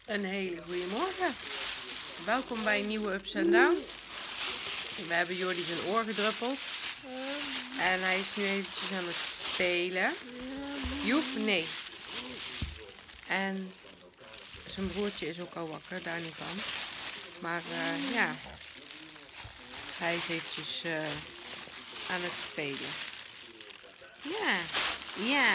Een hele goede morgen. Welkom bij een nieuwe Ups and Down. We hebben Jordi zijn oor gedruppeld. En hij is nu eventjes aan het spelen. Joep, nee. En zijn broertje is ook al wakker, daar niet van. Maar ja, hij is eventjes aan het spelen. Ja, ja.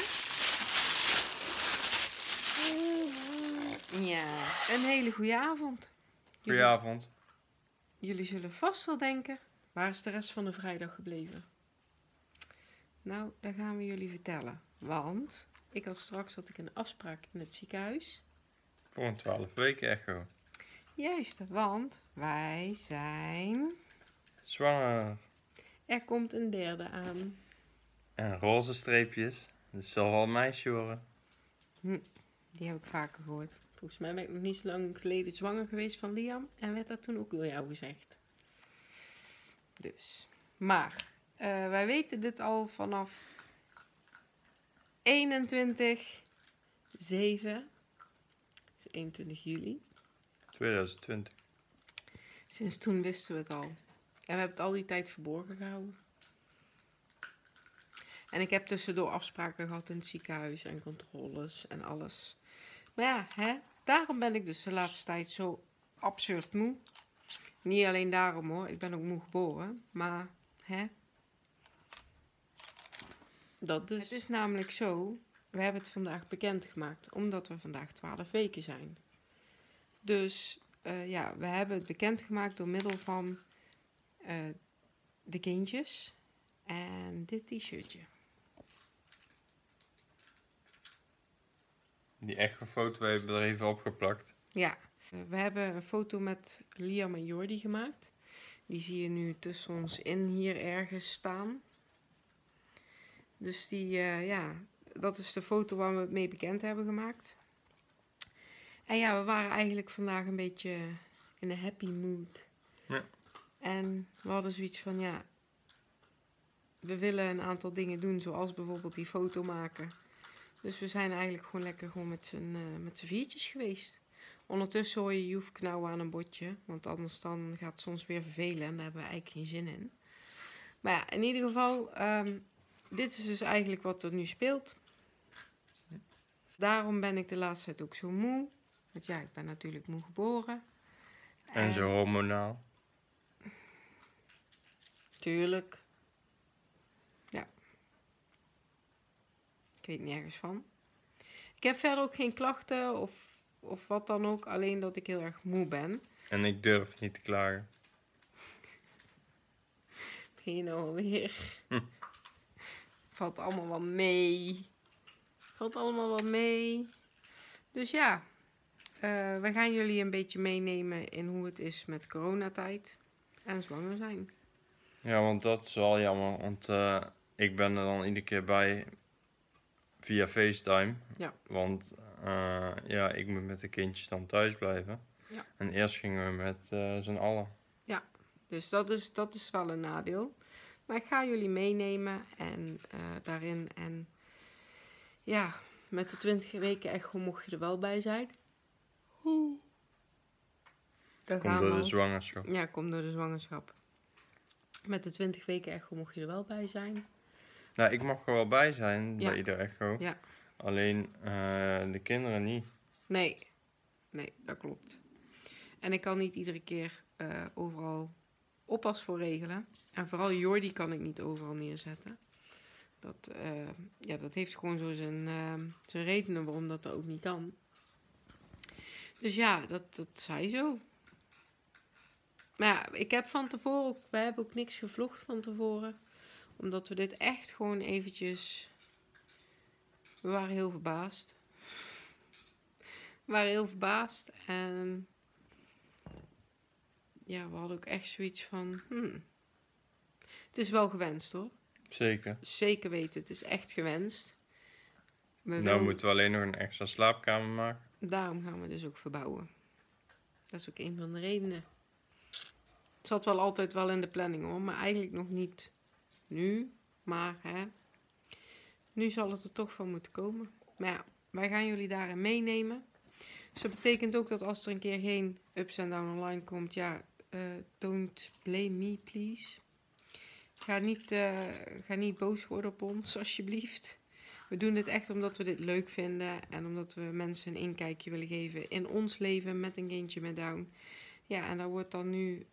Ja, een hele goede avond. Goedenavond. Jullie zullen vast wel denken, waar is de rest van de vrijdag gebleven? Nou, dat gaan we jullie vertellen. Want straks had ik een afspraak in het ziekenhuis. Voor een 12 weken echo. Juist, want wij zijn... Zwanger. Er komt een derde aan. En roze streepjes. Dus zal wel een meisje worden. Die heb ik vaker gehoord. Volgens mij ben ik nog niet zo lang geleden zwanger geweest van Liam. En werd dat toen ook door jou gezegd. Dus. Maar, wij weten dit al vanaf 21/7. Dus 21 juli. 2020. Sinds toen wisten we het al. En we hebben het al die tijd verborgen gehouden. En ik heb tussendoor afspraken gehad in het ziekenhuis en controles en alles. Maar ja, hè, daarom ben ik dus de laatste tijd zo absurd moe. Niet alleen daarom hoor, ik ben ook moe geboren. Maar, hè. Dat dus. Het is namelijk zo, we hebben het vandaag bekendgemaakt, omdat we vandaag 12 weken zijn. Dus ja, we hebben het bekendgemaakt door middel van de kindjes en dit t-shirtje. Die echo-foto hebben we er even opgeplakt. Ja, we hebben een foto met Liam en Jordi gemaakt. Die zie je nu tussen ons in hier ergens staan. Dus die, ja, dat is de foto waar we het mee bekend hebben gemaakt. En ja, we waren eigenlijk vandaag een beetje in een happy mood. Ja. En we hadden zoiets van, ja, we willen een aantal dingen doen, zoals bijvoorbeeld die foto maken. Dus we zijn eigenlijk gewoon lekker met z'n viertjes geweest. Ondertussen hoor je Joef knauwen aan een botje, want anders dan gaat het soms weer vervelen en daar hebben we eigenlijk geen zin in. Maar ja, in ieder geval, dit is dus eigenlijk wat er nu speelt. Daarom ben ik de laatste tijd ook zo moe. Want ja, ik ben natuurlijk moe geboren. En zo hormonaal. Tuurlijk. Ja. Ik weet nergens van. Ik heb verder ook geen klachten of wat dan ook. Alleen dat ik heel erg moe ben. En ik durf niet te klagen. Begin je nou alweer? Valt allemaal wel mee. Valt allemaal wel mee. Dus ja. We gaan jullie een beetje meenemen in hoe het is met coronatijd. En zwanger zijn. Ja, want dat is wel jammer. Want ik ben er dan iedere keer bij via FaceTime. Ja. Want ja, ik moet met de kindjes dan thuis blijven. Ja. En eerst gingen we met z'n allen. Ja, dus dat is wel een nadeel. Maar ik ga jullie meenemen en daarin. En ja, met de 20 weken echo mocht je er wel bij zijn. Komt door de zwangerschap. Ja, komt door de zwangerschap. Met de 20 weken echo mocht je er wel bij zijn. Nou, ik mag er wel bij zijn Ja. bij ieder echo. Ja. Alleen de kinderen niet. Nee, dat klopt. En ik kan niet iedere keer overal oppas voor regelen. En vooral Jordi kan ik niet overal neerzetten. Dat heeft gewoon zo zijn redenen waarom dat ook niet kan. Dus ja, dat zij zo. Maar ja, ik heb van tevoren ook, wij hebben ook niks gevlogd van tevoren. Omdat we dit echt gewoon eventjes... We waren heel verbaasd. We waren heel verbaasd en... Ja, we hadden ook echt zoiets van... Het is wel gewenst hoor. Zeker. Zeker weten, het is echt gewenst. Nou moeten we alleen nog een extra slaapkamer maken. Daarom gaan we dus ook verbouwen. Dat is ook een van de redenen. Het zat wel altijd wel in de planning hoor, maar eigenlijk nog niet nu. Maar hè, nu zal het er toch van moeten komen. Maar ja, wij gaan jullie daarin meenemen. Dus dat betekent ook dat als er een keer geen Ups and Down online komt, ja, don't blame me, please. Ga niet boos worden op ons, alsjeblieft. We doen dit echt omdat we dit leuk vinden en omdat we mensen een inkijkje willen geven in ons leven met een kindje met Down. Ja, en dat wordt dan nu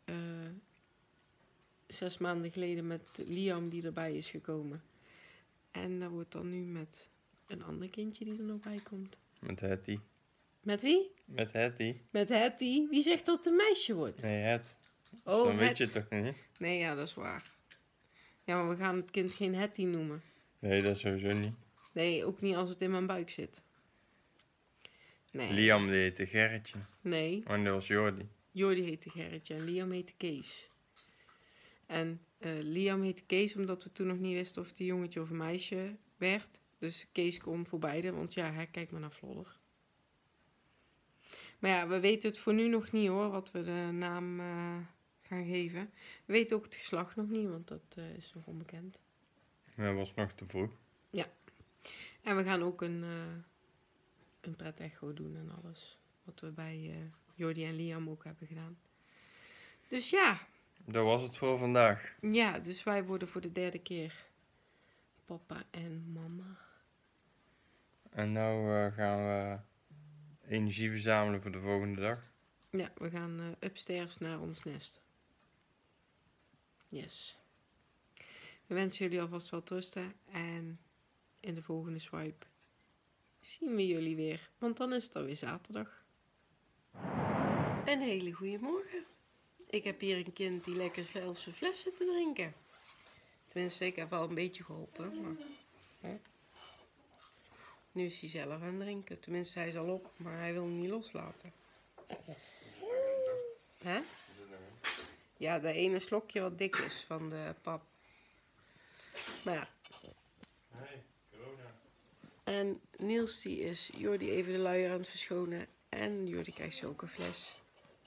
6 maanden geleden met Liam die erbij is gekomen. En dat wordt dan nu met een ander kindje die er nog bij komt. Met Hetty. Met wie? Met Hetty. Met Hetty. Wie zegt dat het een meisje wordt? Nee, het. Oh, Dan weet het. je het toch niet? Nee, ja, dat is waar. Ja, maar we gaan het kind geen Hetty noemen. Nee, dat sowieso niet. Nee, ook niet als het in mijn buik zit. Nee. Liam die heette Gerritje. Nee, En dat was Jordi. Jordi heette Gerritje en Liam heette Kees. En Liam heette Kees omdat we toen nog niet wisten of het een jongetje of een meisje werd. Dus Kees kon voor beide, want ja, hè, kijk maar naar Vlodder. Maar ja, we weten het voor nu nog niet hoor, wat we de naam gaan geven. We weten ook het geslacht nog niet, want dat is nog onbekend. Dat was nog te vroeg. En we gaan ook een pret-echo doen en alles. Wat we bij Jordi en Liam ook hebben gedaan. Dus ja. Dat was het voor vandaag. Ja, dus wij worden voor de 3e keer papa en mama. En nou gaan we energie verzamelen voor de volgende dag. Ja, we gaan upstairs naar ons nest. Yes. We wensen jullie alvast wel rusten. En in de volgende swipe zien we jullie weer. Want dan is het alweer zaterdag. Een hele goede morgen. Ik heb hier een kind die lekker zelf zijn fles zit te drinken. Tenminste, ik heb wel een beetje geholpen. Maar, hè? Nu is hij zelf aan het drinken. Tenminste, hij is al op, maar hij wil hem niet loslaten. Hè? Ja, dat ene slokje wat dik is van de pap. Maar ja. Hey, corona. En Niels die is Jordi even de luier aan het verschonen. En Jordi krijgt zo ook een fles.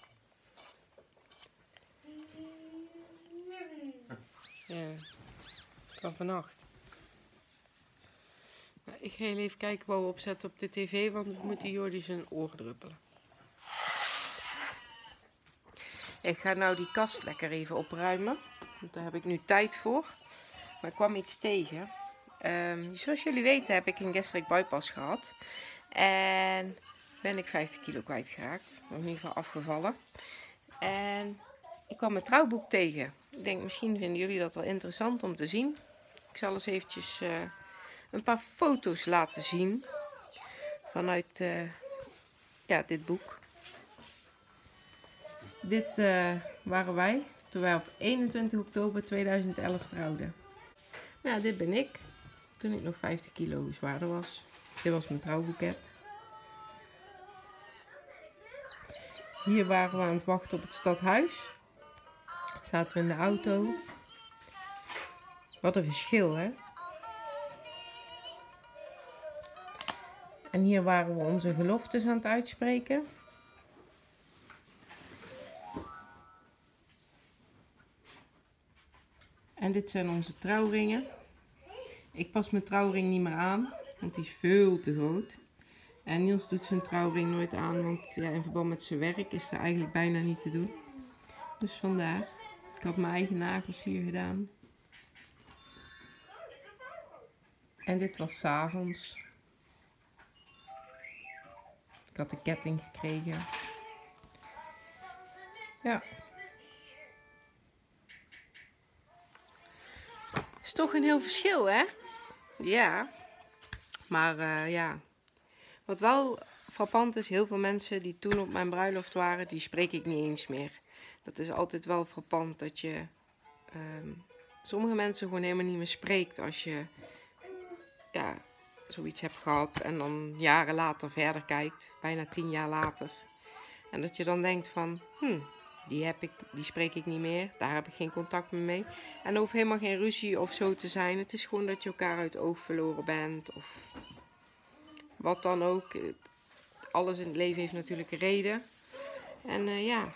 Ja, van vannacht. Nou, ik ga heel even kijken wat we opzetten op de tv, want we moeten Jordi zijn oor druppelen. Ik ga nou die kast lekker even opruimen, want daar heb ik nu tijd voor. Maar ik kwam iets tegen. Zoals jullie weten heb ik een gastric bypass gehad. En ben ik 50 kilo kwijtgeraakt. Nog in ieder geval afgevallen. En ik kwam mijn trouwboek tegen. Ik denk, misschien vinden jullie dat wel interessant om te zien. Ik zal eens eventjes een paar foto's laten zien. Vanuit dit boek. Dit waren wij toen wij op 21 oktober 2011 trouwden. Nou, dit ben ik. Toen ik nog 50 kilo zwaarder was. Dit was mijn trouwboeket. Hier waren we aan het wachten op het stadhuis. Zaten we in de auto. Wat een verschil, hè? En hier waren we onze geloftes aan het uitspreken. En dit zijn onze trouwringen. Ik pas mijn trouwring niet meer aan, want die is veel te groot. En Niels doet zijn trouwring nooit aan, want ja, in verband met zijn werk is dat eigenlijk bijna niet te doen. Dus vandaar. Ik had mijn eigen nagels hier gedaan. En dit was 's avonds. Ik had de ketting gekregen. Ja. Is toch een heel verschil, hè? Ja. Maar ja. Wat wel frappant is, heel veel mensen die toen op mijn bruiloft waren, die spreek ik niet eens meer. Dat is altijd wel frappant dat je sommige mensen gewoon helemaal niet meer spreekt als je ja, zoiets hebt gehad en dan jaren later verder kijkt, bijna 10 jaar later. En dat je dan denkt van, die spreek ik niet meer, daar heb ik geen contact meer mee. En er hoeft helemaal geen ruzie of zo te zijn. Het is gewoon dat je elkaar uit het oog verloren bent of wat dan ook. Alles in het leven heeft natuurlijk een reden. En ja.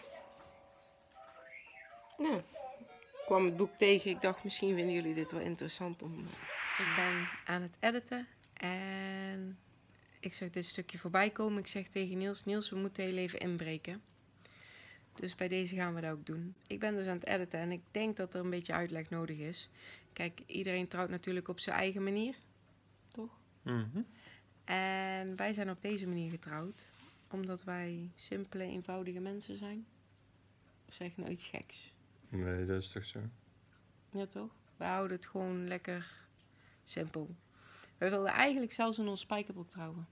Nou, ik kwam het boek tegen. Ik dacht, misschien vinden jullie dit wel interessant om. Ik ben aan het editen. En ik zag dit stukje voorbij komen. Ik zeg tegen Niels, Niels, we moeten heel even inbreken. Dus bij deze gaan we dat ook doen. Ik ben dus aan het editen en ik denk dat er een beetje uitleg nodig is. Kijk, iedereen trouwt natuurlijk op zijn eigen manier. Toch? Mhm. En wij zijn op deze manier getrouwd. Omdat wij simpele, eenvoudige mensen zijn. Of zeg ik nou iets geks? Nee, dat is toch zo? Ja, toch? We houden het gewoon lekker simpel. We wilden eigenlijk zelfs in ons spijkerbroek trouwen.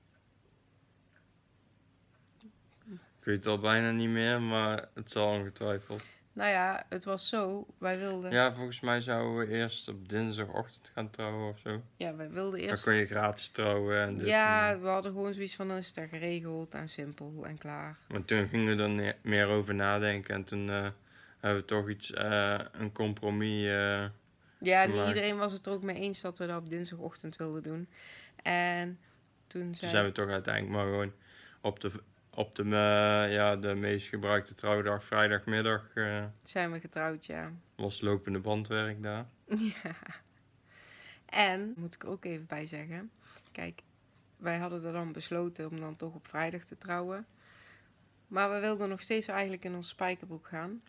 Ik weet het al bijna niet meer, maar het zal ongetwijfeld. Nou ja, het was zo. Wij wilden... Ja, volgens mij zouden we eerst op dinsdagochtend gaan trouwen of zo. Ja, wij wilden Dan eerst... kon je gratis trouwen en dit. Ja, we hadden gewoon zoiets van, dan is het geregeld en simpel en klaar. Maar toen gingen we er meer over nadenken en toen hebben we toch iets, een compromis. Ja, niet gemaakt. iedereen was het er ook mee eens dat we dat op dinsdagochtend wilden doen. En toen Toen zijn we toch uiteindelijk maar gewoon op de meest gebruikte trouwdag, vrijdagmiddag, zijn we getrouwd, ja. was lopende bandwerk daar. Ja. En, moet ik er ook even bij zeggen. Kijk, wij hadden er dan besloten om dan toch op vrijdag te trouwen. Maar we wilden nog steeds eigenlijk in ons spijkerbroek gaan.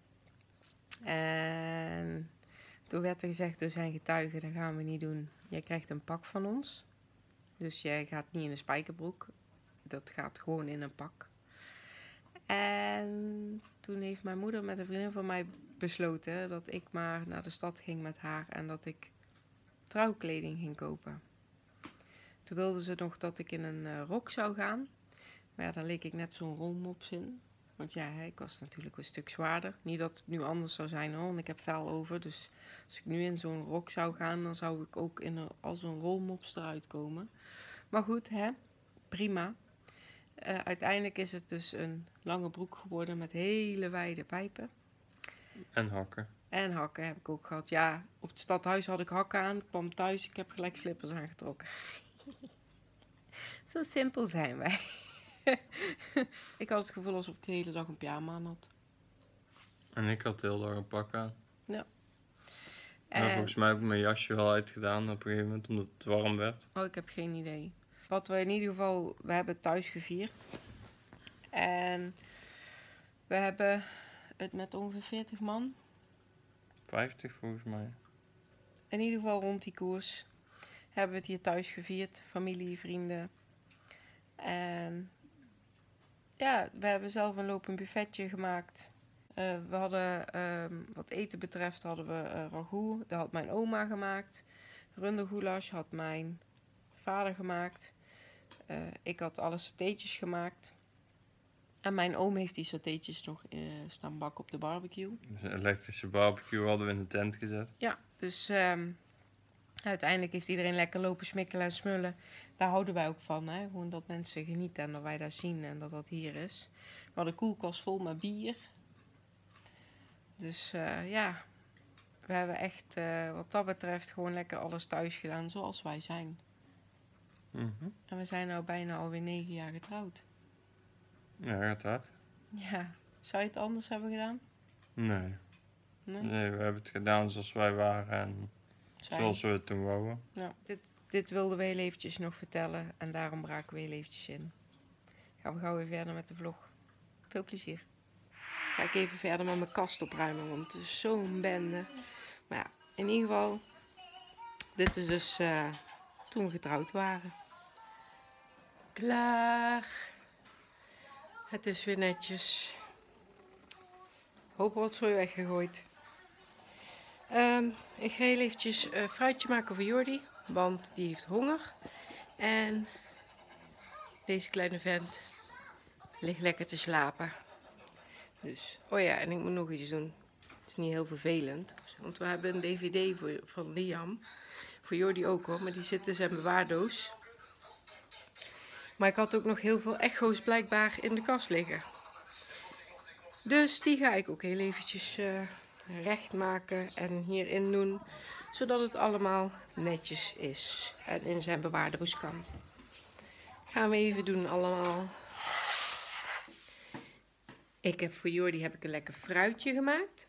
En toen werd er gezegd door zijn getuigen, dat gaan we niet doen. Jij krijgt een pak van ons. Dus jij gaat niet in een spijkerbroek. Dat gaat gewoon in een pak. En toen heeft mijn moeder met een vriendin van mij besloten dat ik maar naar de stad ging met haar en dat ik trouwkleding ging kopen. Toen wilde ze nog dat ik in een rok zou gaan. Maar ja, daar leek ik net zo'n rolmops in. Want ja, ik was natuurlijk een stuk zwaarder. Niet dat het nu anders zou zijn hoor, want ik heb vel over. Dus als ik nu in zo'n rok zou gaan, dan zou ik ook als een rolmops eruit komen. Maar goed, hè, prima. Uiteindelijk is het dus een lange broek geworden met hele wijde pijpen. En hakken. En hakken heb ik ook gehad. Ja, op het stadhuis had ik hakken aan. Ik kwam thuis, ik heb gelijk slippers aangetrokken. Zo simpel zijn wij. Ik had het gevoel alsof ik de hele dag een pyjama aan had. En ik had heel lang een pak aan. Ja. Maar volgens mij heb ik mijn jasje wel uitgedaan op een gegeven moment, omdat het warm werd. Oh, ik heb geen idee. Wat we in ieder geval, we hebben het thuis gevierd. En we hebben het met ongeveer 40 man. 50 volgens mij. In ieder geval rond die koers hebben we het hier thuis gevierd. Familie, vrienden. En ja, we hebben zelf een lopend buffetje gemaakt. We hadden, wat eten betreft, hadden we ragout. Dat had mijn oma gemaakt. Rundergoulash had mijn vader gemaakt. Ik had alle satéetjes gemaakt. En mijn oom heeft die satéetjes nog staan bakken op de barbecue. Dus een elektrische barbecue hadden we in de tent gezet. Ja, dus uiteindelijk heeft iedereen lekker lopen smikkelen en smullen. Daar houden wij ook van, hè? Gewoon dat mensen genieten en dat wij dat zien en dat dat hier is. We hadden een koelkast vol met bier. Dus ja, we hebben echt wat dat betreft gewoon lekker alles thuis gedaan zoals wij zijn. Mhm. En we zijn nu bijna alweer 9 jaar getrouwd. Ja, gaat dat? Ja, zou je het anders hebben gedaan? Nee. Nee? Nee, we hebben het gedaan zoals wij waren en zoals we het toen wouden. Nou, dit wilden we heel eventjes nog vertellen en daarom braken we heel eventjes in. Gaan we gauw weer verder met de vlog. Veel plezier. Ga ik even verder met mijn kast opruimen, want het is zo'n bende. Maar ja, in ieder geval, dit is dus toen we getrouwd waren. Klaar. Het is weer netjes. Hoop rotzooi weggegooid. Ik ga heel eventjes fruitje maken voor Jordi, want die heeft honger. En deze kleine vent ligt lekker te slapen. Dus, oh ja, en ik moet nog iets doen. Het is niet heel vervelend, want we hebben een DVD van Liam. Voor Jordi ook hoor, maar die zit in zijn bewaardoos. Maar ik had ook nog heel veel echo's blijkbaar in de kast liggen. Dus die ga ik ook heel eventjes recht maken en hierin doen. Zodat het allemaal netjes is en in zijn bewaardoos kan. Gaan we even doen allemaal. Ik heb voor Jordi een lekker fruitje gemaakt.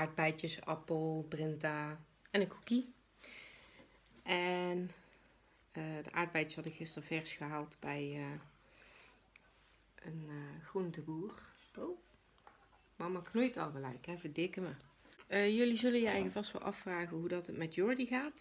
Aardbeidjes, appel, brinta en een cookie. En De aardbeidjes had ik gisteren vers gehaald bij een groenteboer. Oh, mama knoeit al gelijk, hè? Verdikken me. Jullie zullen je eigenlijk vast wel afvragen hoe dat het met Jordi gaat.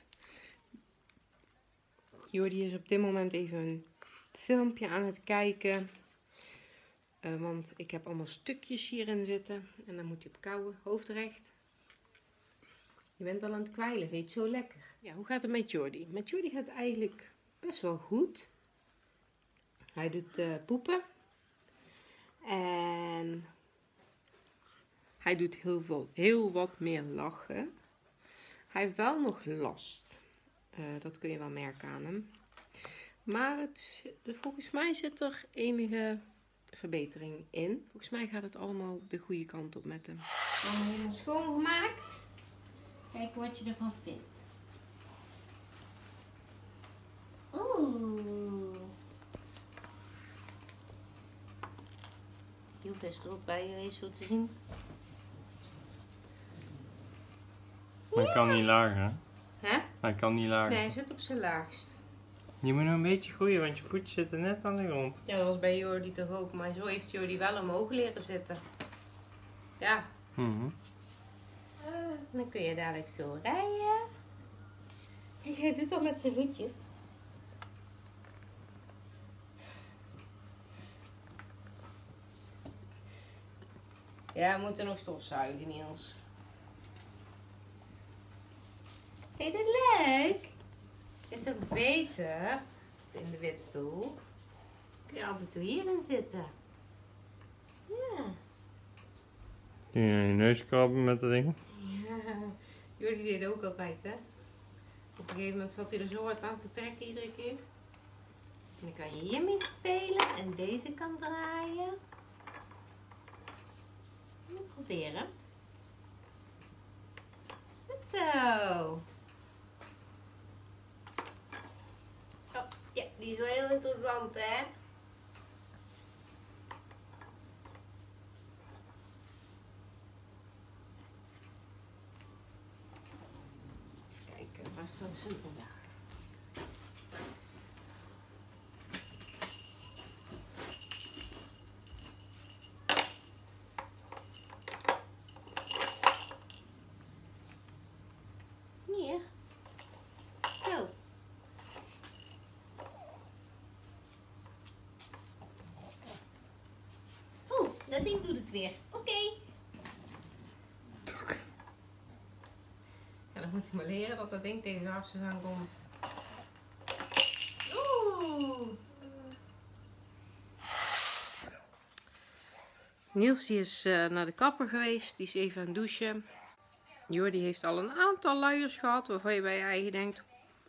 Jordi is op dit moment even een filmpje aan het kijken. Want ik heb allemaal stukjes hierin zitten. En dan moet hij op kauwen, hoofdrecht. Je bent al aan het kwijlen, vind je het zo lekker? Ja, hoe gaat het met Jordi? Met Jordi gaat het eigenlijk best wel goed. Hij doet poepen. En hij doet heel wat meer lachen. Hij heeft wel nog last. Dat kun je wel merken aan hem. Maar volgens mij zit er enige verbetering in. Volgens mij gaat het allemaal de goede kant op met hem. Dan helemaal schoongemaakt. Kijk wat je ervan vindt. Oeh. Joep is er ook bij geweest, zo te zien. Hij kan niet lager, hè? Hè? Hij kan niet lager. Nee, hij zit op zijn laagst. Je moet nog een beetje groeien, want je voetjes zitten net aan de grond. Ja, dat was bij Jordi toch ook. Maar zo heeft Jordi wel omhoog leren zitten. Ja. Dan kun je dadelijk zo rijden. Hij doet dat met zijn voetjes. Ja, we moeten nog stofzuigen, Niels. Vind je dit leuk? Is toch beter in de wipstoel? Kun je af en toe hierin zitten. Ja. Kun je je neus krabben met dat ding? Ja. Jordi deed het ook altijd, hè? Op een gegeven moment zat hij er zo hard aan te trekken iedere keer. En dan kan je hiermee spelen en deze kan draaien. Even proberen. Goed zo. Oh, ja, die is wel heel interessant, hè? Even kijken, waar staat zijn onderdag? Hier. Zo. Oh, dat ding doet het weer. Oké. Ja, dan moet hij maar leren dat dat ding tegen de hartjes aankomt. Oeh. Niels die is naar de kapper geweest. Die is even aan het douchen. Jordi heeft al een aantal luiers gehad waarvan je bij je eigen denkt.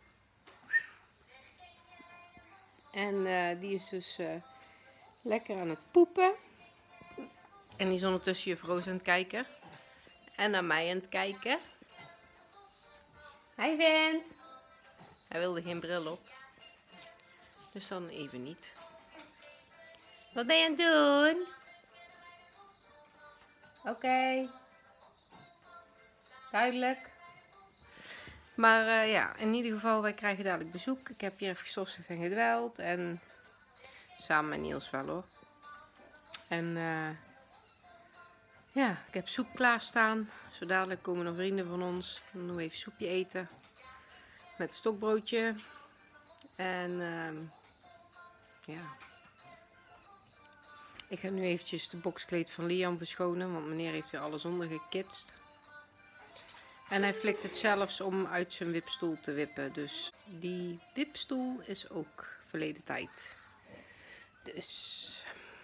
En die is dus lekker aan het poepen. En die is ondertussen je Roos aan het kijken. En naar mij aan het kijken. Hij vindt. Hij wilde geen bril op. Dus dan even niet. Wat ben je aan het doen? Oké. Duidelijk. Maar ja, in ieder geval, wij krijgen dadelijk bezoek. Ik heb hier even gestofzuigd en gedweld. En samen met Niels wel hoor. En ja, ik heb soep klaarstaan. Zo dadelijk komen nog vrienden van ons. Dan doen we even soepje eten. Met een stokbroodje. En ja. Ik ga nu eventjes de boxkleed van Liam verschonen. Want meneer heeft weer alles ondergekitst. En hij flikt het zelfs om uit zijn wipstoel te wippen. Dus die wipstoel is ook verleden tijd. Dus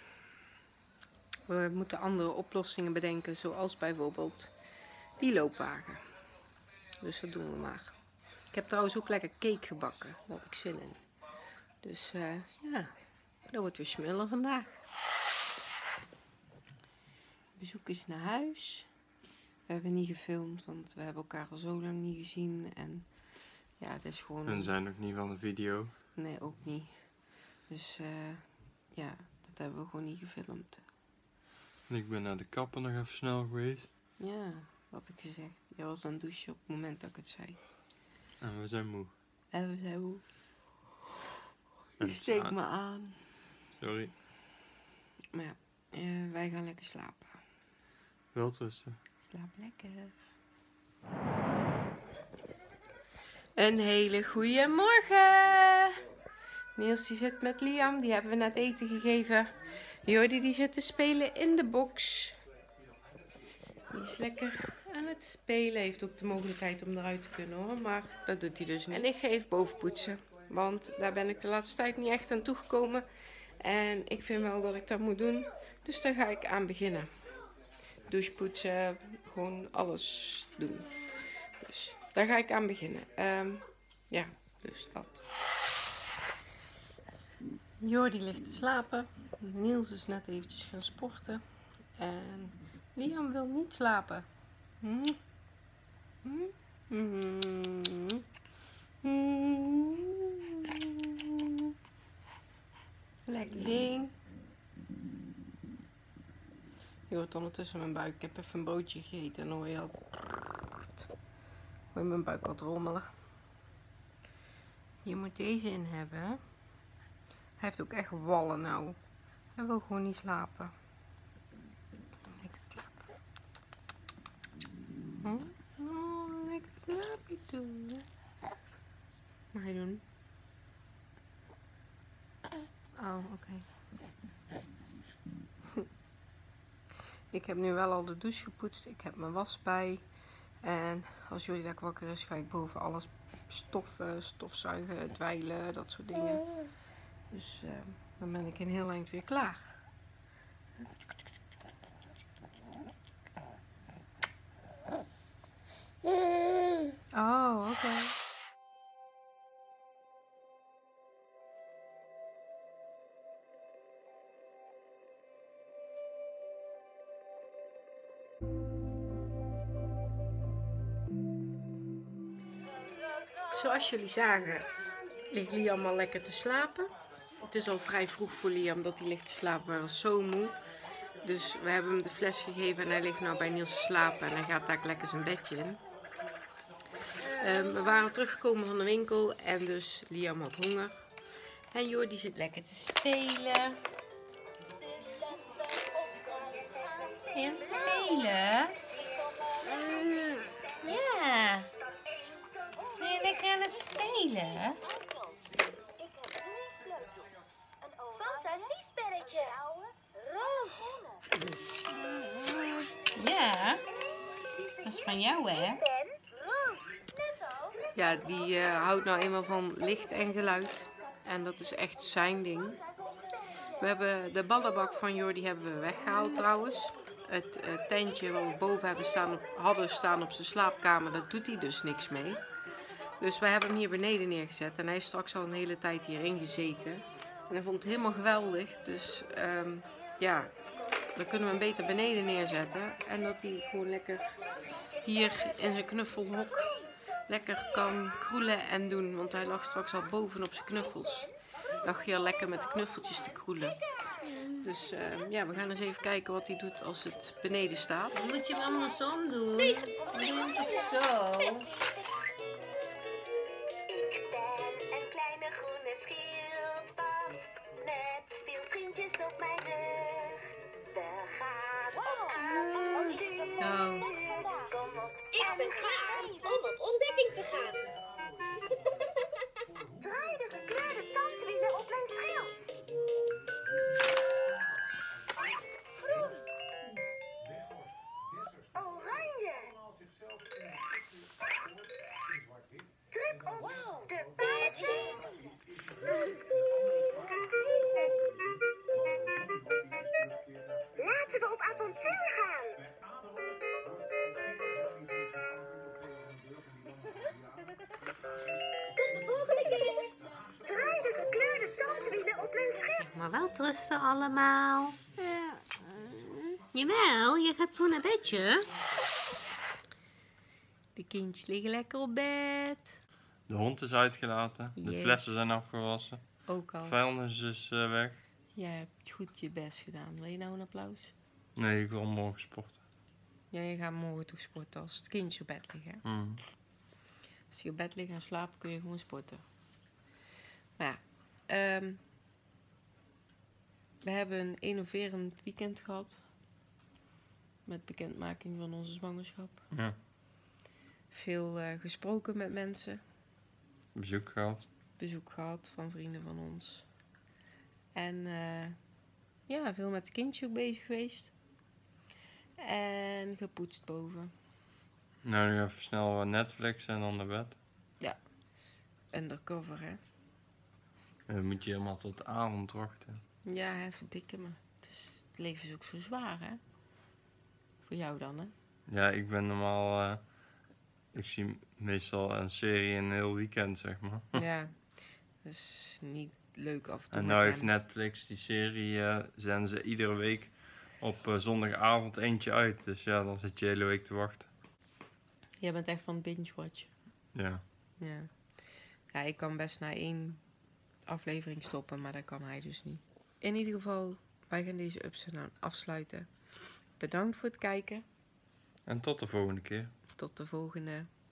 we moeten andere oplossingen bedenken. Zoals bijvoorbeeld die loopwagen. Dus dat doen we maar. Ik heb trouwens ook lekker cake gebakken. Daar heb ik zin in. Dus ja, dat wordt weer smullen vandaag. Bezoek is naar huis. We hebben niet gefilmd, want we hebben elkaar al zo lang niet gezien. En ja, het is gewoon... En zijn ook niet van de video. Nee, ook niet. Dus ja, dat hebben we gewoon niet gefilmd. En ik ben naar de kapper nog even snel geweest. Ja, wat ik gezegd. Jij was aan het douchen op het moment dat ik het zei. En we zijn moe. En we zijn moe. Steek me aan. Sorry. Maar ja, wij gaan lekker slapen. Welterusten. Slaap lekker. Een hele goede morgen. Niels die zit met Liam, die hebben we net eten gegeven. Jordi die zit te spelen in de box. Die is lekker aan het spelen. Heeft ook de mogelijkheid om eruit te kunnen hoor, maar dat doet hij dus niet. En ik ga even boven poetsen, want daar ben ik de laatste tijd niet echt aan toegekomen. En ik vind wel dat ik dat moet doen, dus daar ga ik aan beginnen. Douche poetsen, gewoon alles doen. Dus daar ga ik aan beginnen. Ja, dus dat. Jordi ligt te slapen. Niels is net eventjes gaan sporten. En Liam wil niet slapen. Lekker ding. Je hoort ondertussen mijn buik. Ik heb even een broodje gegeten en dan hoor je mijn buik al rommelen. Je moet deze in hebben. Hij heeft ook echt wallen nou. Hij wil gewoon niet slapen. Lekker slapen. Oh, lekker slaapje doen. Mag je doen? Oh, oké. Ik heb nu wel al de douche gepoetst. Ik heb mijn was bij. En als jullie daar wakker is, ga ik boven alles stoffen, stofzuigen, dweilen, dat soort dingen. Dus dan ben ik in heel eind weer klaar. Oh, oké. Zoals jullie zagen, ligt Liam al lekker te slapen. Het is al vrij vroeg voor Liam dat hij ligt te slapen. Hij was zo moe. Dus we hebben hem de fles gegeven en hij ligt nu bij Niels te slapen. En hij gaat daar lekker zijn bedje in. We waren teruggekomen van de winkel en dus Liam had honger. En Jordi zit lekker te spelen. En spelen? Ja. Ben je lekker aan het spelen? Ja, dat is van jou hè? Ja, die houdt nou eenmaal van licht en geluid. En dat is echt zijn ding. We hebben de ballenbak van Jordi hebben we weggehaald trouwens. Het tentje wat we boven hadden staan op zijn slaapkamer, daar doet hij dus niks mee. Dus wij hebben hem hier beneden neergezet. En hij heeft straks al een hele tijd hierin gezeten. En hij vond het helemaal geweldig. Dus ja, dan kunnen we hem beter beneden neerzetten. En dat hij gewoon lekker hier in zijn knuffelhok lekker kan kroelen en doen. Want hij lag straks al bovenop zijn knuffels. Lag hier lekker met de knuffeltjes te kroelen. Dus ja, we gaan eens even kijken wat hij doet als het beneden staat. Dan moet je hem andersom doen. Dan doe je hem toch zo. Ik ben klaar om op ontdekking te gaan. Draai de gekleurde tandwielen op mijn schild. Groen. Oranje. Druk op de pijlen. Laten we op avontuur gaan. Tot de volgende keer. Draai de gekleurde tandwielen op mijn schild. Zeg maar wel trusten allemaal. Jawel, je gaat zo naar bedje. De kindjes liggen lekker op bed. De hond is uitgelaten. De Yes. flessen zijn afgewassen. Ook al. Vuilnis is weg. Jij hebt goed je best gedaan. Wil je nou een applaus? Nee, ik wil morgen sporten. Ja, je gaat morgen toch sporten als het kindje op bed ligt. Hè? Mm. Als je op bed ligt en slaapt kun je gewoon sporten. Maar ja, We hebben een innoverend weekend gehad. Met bekendmaking van onze zwangerschap. Ja. Veel gesproken met mensen. Bezoek gehad. Bezoek gehad van vrienden van ons. En ja, veel met het kindje ook bezig geweest. En gepoetst boven. Nou, nu even snel Netflix en dan naar bed. Undercover, hè. En dan moet je helemaal tot de avond wachten. Ja, hè, verdikke me. Het leven is ook zo zwaar, hè. Voor jou dan, hè. Ja, ik ben normaal... ik zie meestal een serie een heel weekend, zeg maar. Ja, dat is niet leuk af en toe. En met nou heeft hem. Netflix die serie, zenden ze iedere week op zondagavond eentje uit. Dus ja, dan zit je de hele week te wachten. Jij bent echt van binge-watchen. Ja. Ja. Ja, ik kan best na 1 aflevering stoppen, maar dat kan hij dus niet. In ieder geval, wij gaan deze ups en downs afsluiten. Bedankt voor het kijken. En tot de volgende keer. Tot de volgende.